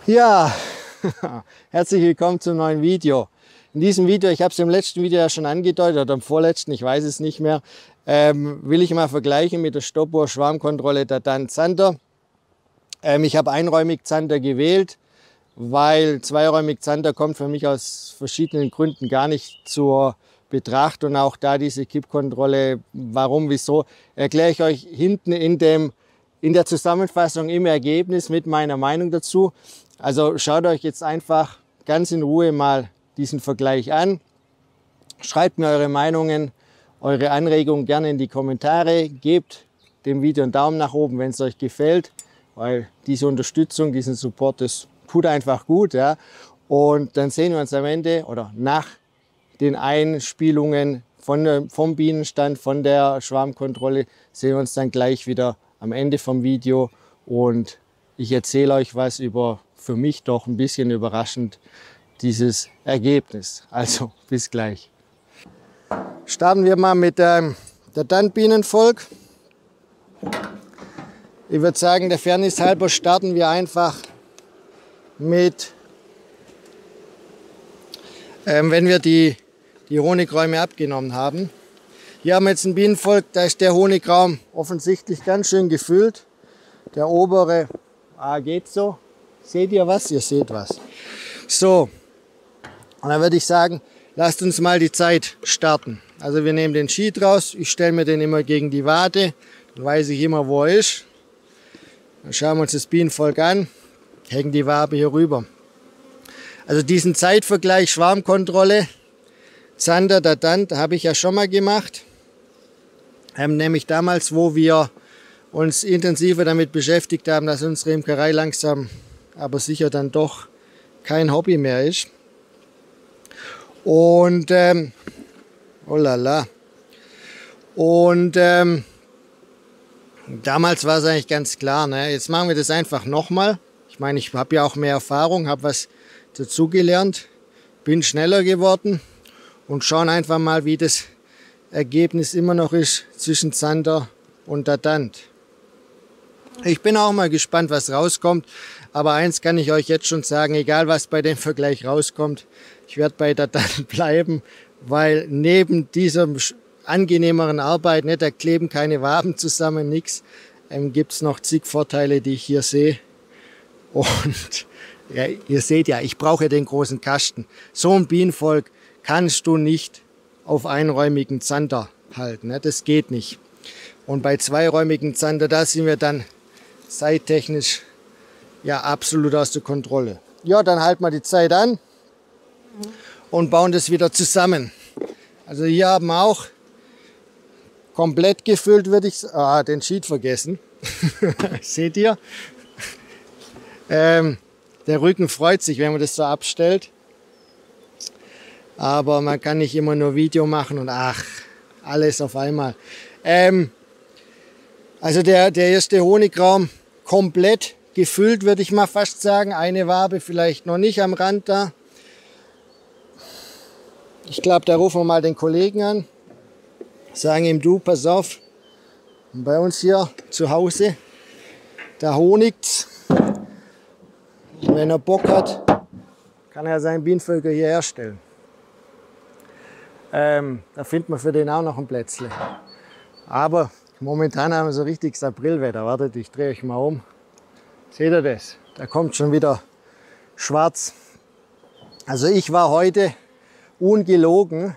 Ja, herzlich willkommen zum neuen Video. In diesem Video, ich habe es im letzten Video ja schon angedeutet, oder im vorletzten, ich weiß es nicht mehr, will ich mal vergleichen mit der Stoppuhr Schwarmkontrolle Dadant Zander. Ich habe einräumig Zander gewählt, weil zweiräumig Zander kommt für mich aus verschiedenen Gründen gar nicht zur Betracht. Und auch da diese Kippkontrolle, warum, wieso, erkläre ich euch hinten in der Zusammenfassung im Ergebnis mit meiner Meinung dazu. Also schaut euch jetzt einfach ganz in Ruhe mal diesen Vergleich an. Schreibt mir eure Meinungen, eure Anregungen gerne in die Kommentare. Gebt dem Video einen Daumen nach oben, wenn es euch gefällt, weil diese Unterstützung, diesen Support, das tut einfach gut. Ja. Und dann sehen wir uns am Ende oder nach den Einspielungen vom Bienenstand, von der Schwarmkontrolle, sehen wir uns dann gleich wieder am Ende vom Video. Und ich erzähle euch was über, für mich doch ein bisschen überraschend, dieses Ergebnis. Also bis gleich. Starten wir mal mit der Dadant-Bienenvolk. Ich würde sagen, der Fairness halber starten wir einfach mit, wenn wir die Honigräume abgenommen haben. Hier haben wir jetzt ein Bienenvolk, da ist der Honigraum offensichtlich ganz schön gefüllt. Der obere, geht so. Seht ihr was? Ihr seht was. So, und dann würde ich sagen, lasst uns mal die Zeit starten. Also wir nehmen den Sheet raus, ich stelle mir den immer gegen die Wade, dann weiß ich immer, wo er ist. Dann schauen wir uns das Bienenvolk an, hängen die Wabe hier rüber. Also diesen Zeitvergleich Schwarmkontrolle, Zander, Dadant, habe ich ja schon mal gemacht. Nämlich damals, wo wir uns intensiver damit beschäftigt haben, dass unsere Imkerei langsam, aber sicher dann doch kein Hobby mehr ist. Und oh la la. Und damals war es eigentlich ganz klar, ne? Jetzt machen wir das einfach nochmal. Ich meine, ich habe ja auch mehr Erfahrung, habe was dazugelernt, bin schneller geworden und schauen einfach mal, wie das Ergebnis immer noch ist zwischen Zander und Dadant. Ich bin auch mal gespannt, was rauskommt, aber eins kann ich euch jetzt schon sagen, egal was bei dem Vergleich rauskommt, ich werde bei Dadant bleiben, weil neben dieser angenehmeren Arbeit, ne, da kleben keine Waben zusammen, nichts, gibt es noch zig Vorteile, die ich hier sehe. Und ja, ihr seht ja, ich brauche den großen Kasten. So ein Bienenvolk kannst du nicht auf einräumigen Zander halten, ne? Das geht nicht. Und bei zweiräumigen Zander, da sind wir dann zeittechnisch ja absolut aus der Kontrolle. Ja, dann halten wir die Zeit an und bauen das wieder zusammen. Also hier haben wir auch komplett gefüllt, würde ich sagen. Den Sheet vergessen. Seht ihr? Der Rücken freut sich, wenn man das so abstellt. Aber man kann nicht immer nur Video machen und alles auf einmal. Also der erste Honigraum komplett gefüllt, würde ich mal fast sagen. Eine Wabe vielleicht noch nicht am Rand da. Ich glaube, da rufen wir mal den Kollegen an. Sagen ihm, du, pass auf, bei uns hier zu Hause, da honigt's. Wenn er Bock hat, kann er seinen Bienenvölker hier herstellen. Da findet man für den auch noch ein Plätzle. Aber momentan haben wir so richtiges Aprilwetter. Wartet, ich drehe euch mal um. Seht ihr das? Da kommt schon wieder schwarz. Also ich war heute ungelogen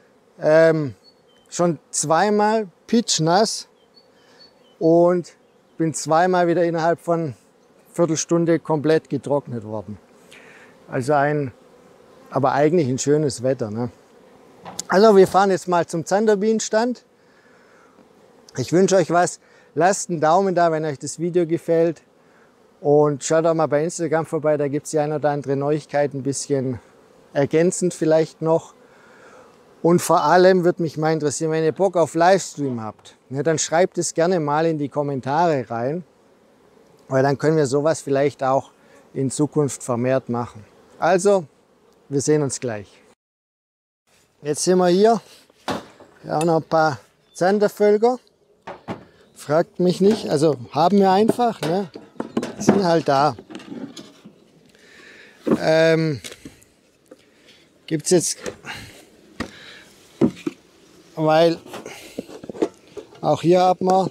schon zweimal pitschnass und bin zweimal wieder innerhalb von Viertelstunde komplett getrocknet worden. Also aber eigentlich ein schönes Wetter, ne? Also wir fahren jetzt mal zum Zanderbienenstand. Ich wünsche euch was. Lasst einen Daumen da, wenn euch das Video gefällt. Und schaut auch mal bei Instagram vorbei, da gibt es die eine oder andere Neuigkeit, ein bisschen ergänzend vielleicht noch. Und vor allem würde mich mal interessieren, wenn ihr Bock auf Livestream habt, ne, dann schreibt es gerne mal in die Kommentare rein. Weil dann können wir sowas vielleicht auch in Zukunft vermehrt machen. Also, wir sehen uns gleich. Jetzt sind wir hier. Ja, noch ein paar Zandervölker. Fragt mich nicht. Also haben wir einfach. Ne? Sind halt da. gibt es jetzt, weil auch hier haben wir,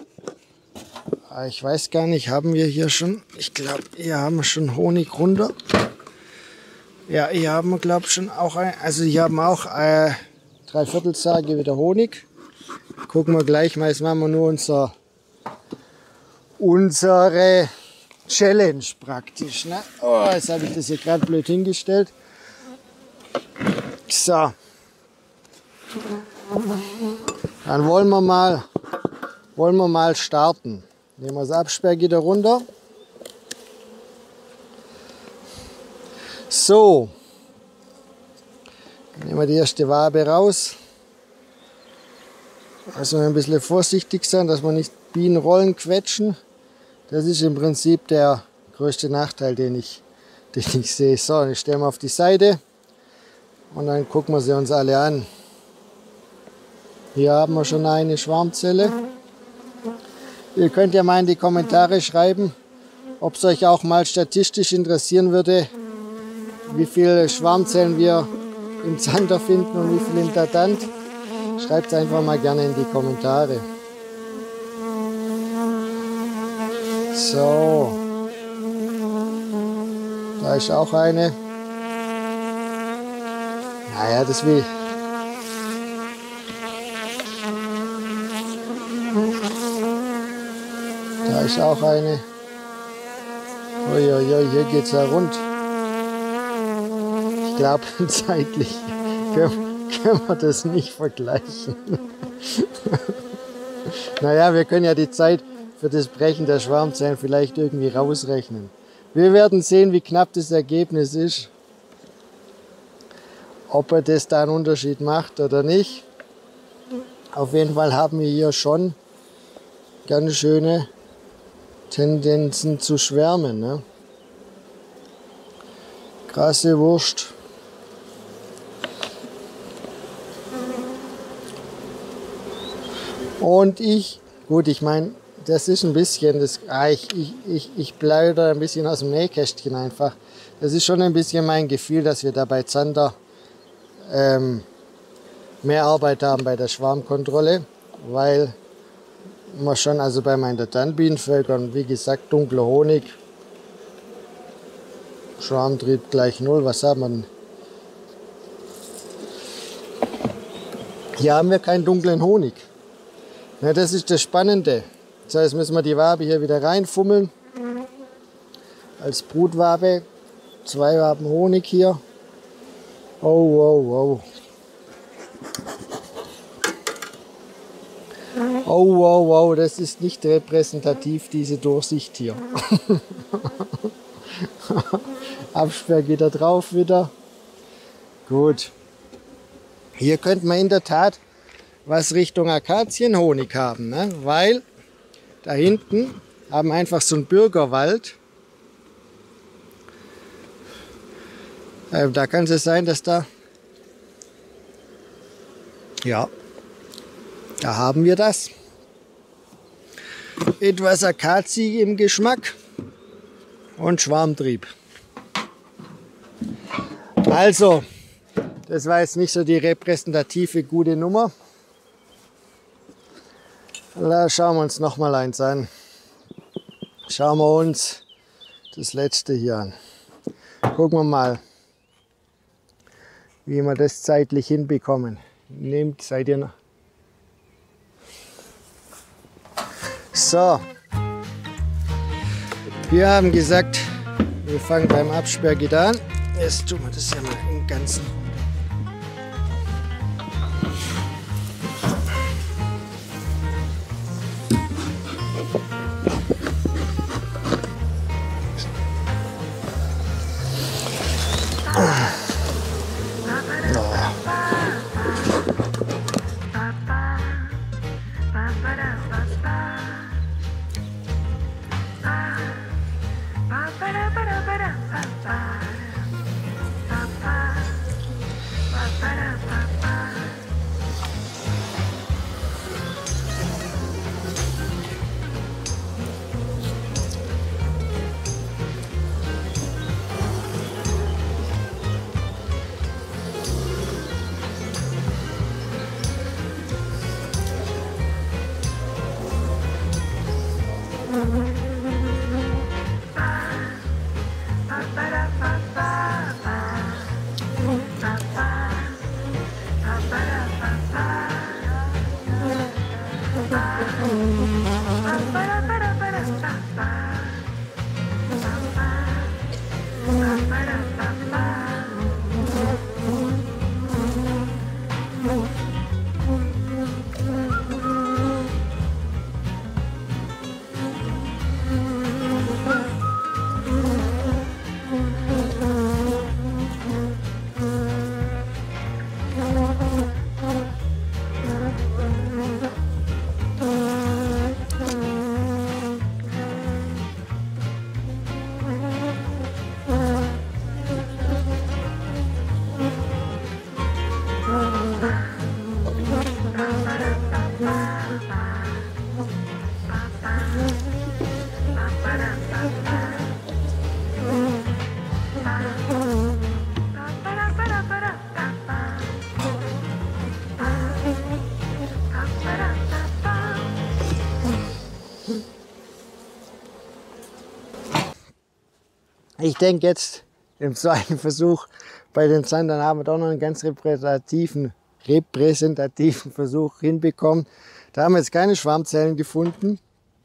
ich weiß gar nicht, haben wir hier schon, ich glaube, hier haben wir schon Honig runter. Ja, hier haben wir, glaube ich, schon auch also hier haben wir auch 3/4 Sage wieder Honig. Gucken wir gleich mal, jetzt machen wir nur unsere Challenge praktisch. Ne? Oh, jetzt habe ich das hier gerade blöd hingestellt. So. Dann wollen wir mal starten. Nehmen wir das Absperrgitter runter. So. Dann nehmen wir die erste Wabe raus. Also ein bisschen vorsichtig sein, dass wir nicht Bienenrollen quetschen. Das ist im Prinzip der größte Nachteil, den ich sehe. So, ich stelle mal auf die Seite und dann gucken wir sie uns alle an. Hier haben wir schon eine Schwarmzelle. Ihr könnt ja mal in die Kommentare schreiben, ob es euch auch mal statistisch interessieren würde, wie viele Schwarmzellen wir im Zander finden und wie viel im Dadant. Schreibt es einfach mal gerne in die Kommentare. So, da ist auch eine. Naja, das will. Da ist auch eine. Uiuiui, hier geht es ja rund. Ich glaube, zeitlich können wir das nicht vergleichen. Naja, wir können ja die Zeit für das Brechen der Schwarmzellen vielleicht irgendwie rausrechnen. Wir werden sehen, wie knapp das Ergebnis ist. Ob er das da einen Unterschied macht oder nicht. Auf jeden Fall haben wir hier schon ganz schöne Tendenzen zu schwärmen. Ne? Krasse Wurst. Und ich meine, das ist ein bisschen, ich plaudere ein bisschen aus dem Nähkästchen einfach. Das ist schon ein bisschen mein Gefühl, dass wir da bei Zander mehr Arbeit haben bei der Schwarmkontrolle, weil wir schon, also bei meinen Dadantbienenvölkern, wie gesagt, dunkler Honig, Schwarmtrieb gleich 0, was haben wir denn? Hier haben wir keinen dunklen Honig. Ja, das ist das Spannende. Das heißt, müssen wir die Wabe hier wieder reinfummeln. Als Brutwabe. 2 Waben Honig hier. Oh, oh, oh. Oh, wow, wow, das ist nicht repräsentativ, diese Durchsicht hier. Absperrgitter drauf wieder. Gut. Hier könnte man in der Tat was Richtung Akazienhonig haben, ne? Weil da hinten haben wir einfach so einen Bürgerwald. Da kann es sein, dass da, ja, da haben wir das. Etwas Akazie im Geschmack und Schwarmtrieb. Also, das war jetzt nicht so die repräsentative gute Nummer. Da schauen wir uns noch mal eins an. Schauen wir uns das letzte hier an. Gucken wir mal, wie wir das zeitlich hinbekommen. Seid ihr noch? So, wir haben gesagt, wir fangen beim Absperrgitter an. Jetzt tun wir das ja mal im Ganzen. Ich denke jetzt im zweiten Versuch bei den Zandern haben wir doch noch einen ganz repräsentativen Versuch hinbekommen. Da haben wir jetzt keine Schwarmzellen gefunden.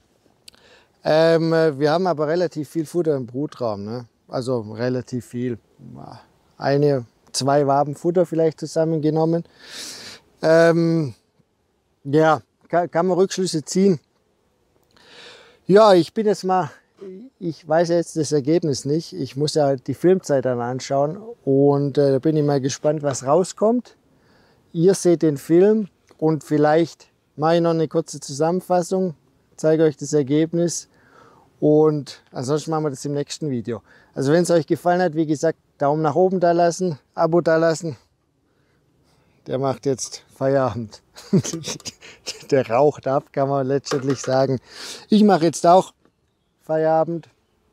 Wir haben aber relativ viel Futter im Brutraum, ne? Also relativ viel. 2 Waben Futter vielleicht zusammengenommen. Ja, kann man Rückschlüsse ziehen. Ja, ich weiß jetzt das Ergebnis nicht. Ich muss ja die Filmzeit dann anschauen und da bin ich mal gespannt, was rauskommt. Ihr seht den Film und vielleicht mache ich noch eine kurze Zusammenfassung, zeige euch das Ergebnis und ansonsten machen wir das im nächsten Video. Also wenn es euch gefallen hat, wie gesagt, Daumen nach oben da lassen, Abo da lassen. Der macht jetzt Feierabend. Der raucht ab, kann man letztendlich sagen. Ich mache jetzt auch Feierabend.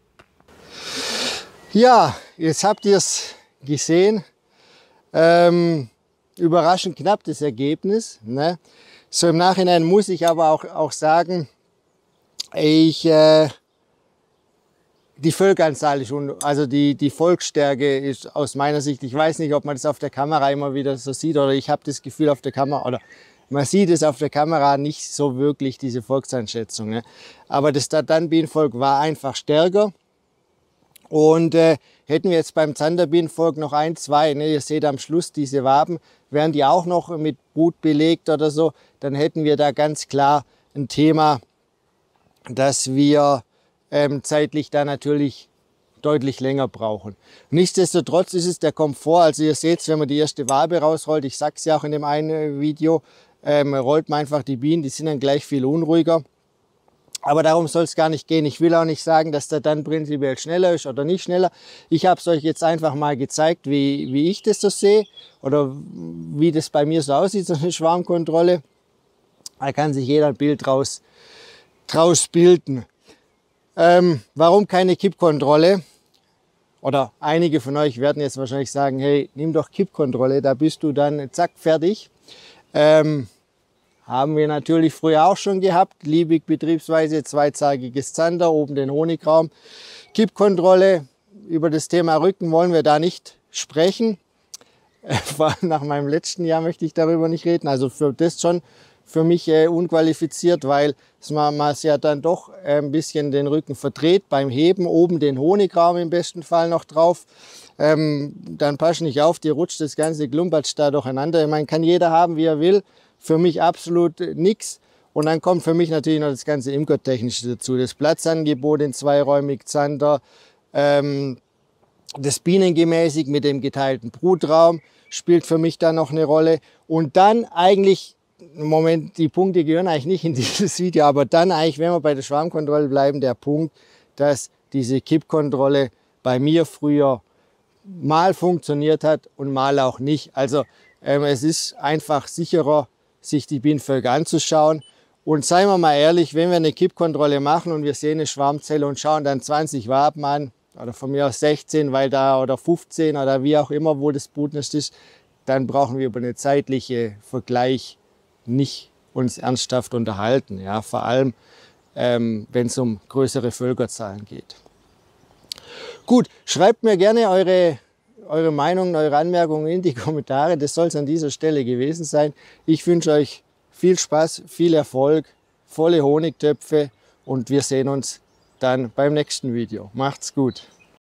Ja, jetzt habt ihr es gesehen. Überraschend knapp das Ergebnis. Ne? So im Nachhinein muss ich aber auch sagen, die Völkeranzahl ist, also die Volksstärke ist aus meiner Sicht, ich weiß nicht, ob man das auf der Kamera immer wieder so sieht oder ich habe das Gefühl auf der Kamera, oder man sieht es auf der Kamera nicht so wirklich, diese Volkseinschätzung. Ne? Aber das Tatanbienenvolk war einfach stärker. Und hätten wir jetzt beim Zanderbienenvolk noch 1, 2, ne, ihr seht am Schluss diese Waben, wären die auch noch mit Brut belegt oder so, dann hätten wir da ganz klar ein Thema, dass wir zeitlich da natürlich deutlich länger brauchen. Nichtsdestotrotz ist es der Komfort, also ihr seht, wenn man die erste Wabe rausrollt, ich sage es ja auch in dem einen Video, rollt man einfach die Bienen, die sind dann gleich viel unruhiger. Aber darum soll es gar nicht gehen. Ich will auch nicht sagen, dass der dann prinzipiell schneller ist oder nicht schneller. Ich habe es euch jetzt einfach mal gezeigt, wie ich das so sehe oder wie das bei mir so aussieht, so eine Schwarmkontrolle. Da kann sich jeder ein Bild draus bilden. Warum keine Kippkontrolle? Oder einige von euch werden jetzt wahrscheinlich sagen, hey, nimm doch Kippkontrolle, da bist du dann zack, fertig. Haben wir natürlich früher auch schon gehabt. Liebig betriebsweise, 2-zagiges Zander, oben den Honigraum. Kippkontrolle, über das Thema Rücken wollen wir da nicht sprechen. Nach meinem letzten Jahr möchte ich darüber nicht reden. Also für das schon für mich unqualifiziert, weil man ja dann doch ein bisschen den Rücken verdreht beim Heben. Oben den Honigraum im besten Fall noch drauf. Dann passt nicht auf, die rutscht das ganze Klumpatsch da durcheinander. Ich meine, kann jeder haben, wie er will. Für mich absolut nichts. Und dann kommt für mich natürlich noch das ganze Imkertechnische dazu. Das Platzangebot in zweiräumig Zander, das Bienengemäßig mit dem geteilten Brutraum spielt für mich da noch eine Rolle. Und dann eigentlich, im Moment, die Punkte gehören eigentlich nicht in dieses Video, aber dann eigentlich, wenn wir bei der Schwarmkontrolle bleiben, der Punkt, dass diese Kippkontrolle bei mir früher mal funktioniert hat und mal auch nicht. Also es ist einfach sicherer, sich die Bienenvölker anzuschauen. Und seien wir mal ehrlich, wenn wir eine Kippkontrolle machen und wir sehen eine Schwarmzelle und schauen dann 20 Waben an, oder von mir aus 16, weil da, oder 15 oder wie auch immer, wo das Brutnest ist, dann brauchen wir über eine zeitliche Vergleich nicht uns ernsthaft unterhalten. Ja, vor allem, wenn es um größere Völkerzahlen geht. Gut, schreibt mir gerne eure Meinungen, eure Anmerkungen in die Kommentare. Das soll es an dieser Stelle gewesen sein. Ich wünsche euch viel Spaß, viel Erfolg, volle Honigtöpfe und wir sehen uns dann beim nächsten Video. Macht's gut!